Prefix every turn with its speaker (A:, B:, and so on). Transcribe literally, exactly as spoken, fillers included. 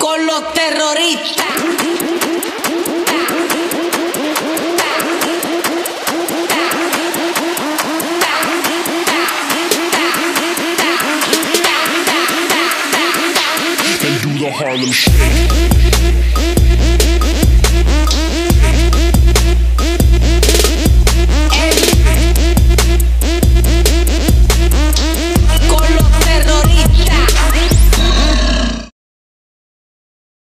A: con los terroristas.
B: And do the Harlem Shake.